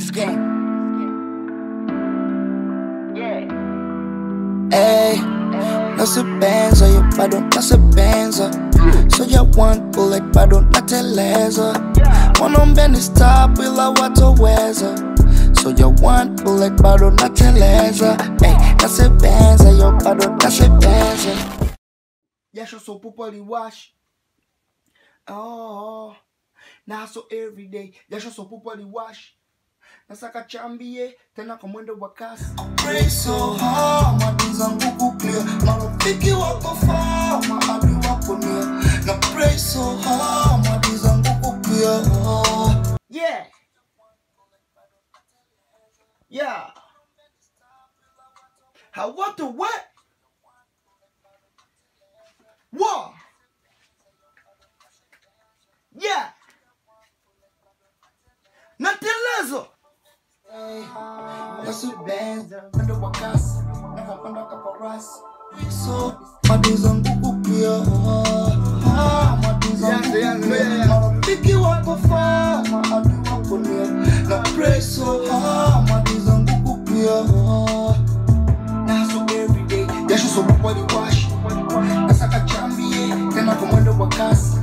Gang. Ey, NASEBENZA, yo bado NASEBENZA. So ya one bullet bado nateleza. Mwanaombe ni stop ila watoweza. So ya one bullet bado nateleza. Ey, NASEBENZA, yo bado NASEBENZA. Jasho so pupo liwash. Oh, na so everyday. Jasho so pupo liwash. Nasaka chambie tena kwa mwendo wa kasi. I pray so hard, madiza nguku clear. Marafiki wako far, maadui wako near. Na pray so hard, madiza nguku clear. Yeah. Yeah. I want to what? What? Yeah. Natelezo. NASEBENZA, mwendo wa kasi, nakapanda kaparasi. So, madiza nguku pia. Madiza nguku pia. Marafiki wako far, maadui wako near. Na pray so hard, madiza nguku pia. Na so everyday, jasho so pupo liwash. Nasaka chambie, tena kwa mwendo wa kasi.